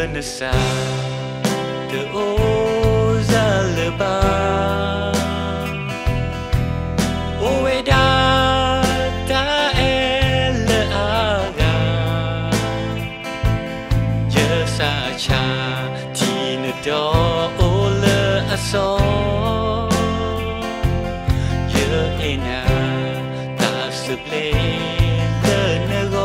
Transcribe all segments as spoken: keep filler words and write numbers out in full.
ne sa de aux alba Oeda ta el aga Je sa cha ti ne do o le aso Je ena ta se ple le nego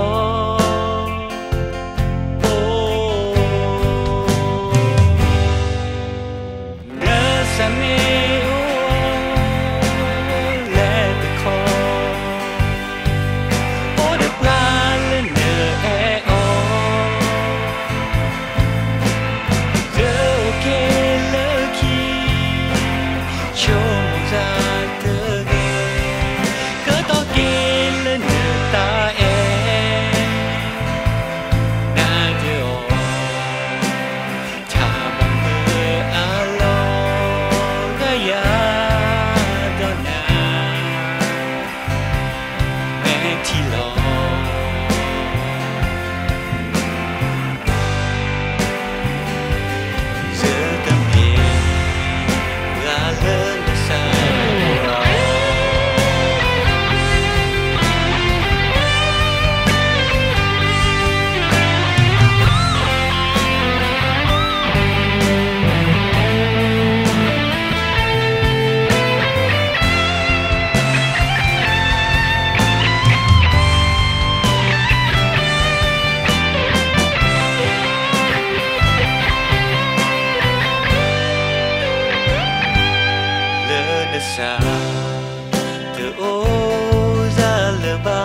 sa de aux alba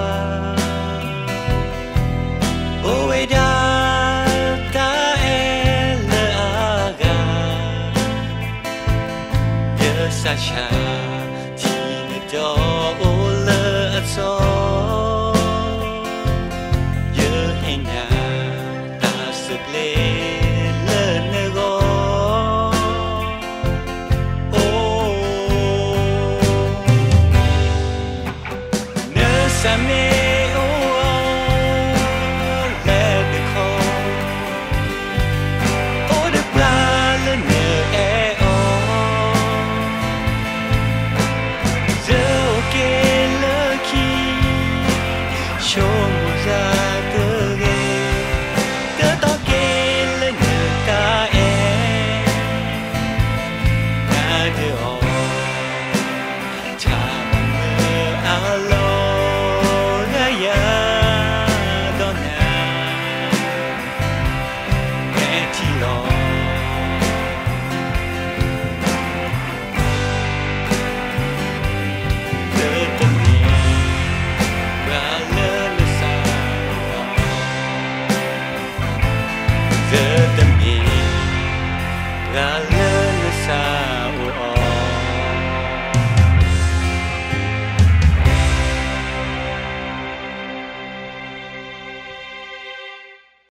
Oeda ta el aga Je sa cha ti ne do o le aso Je hena ta se ple le nego Same oh let the call oh the plan ne e oh so ke lucky show za de ge de to ke le ne ta e na de oh cha me alo The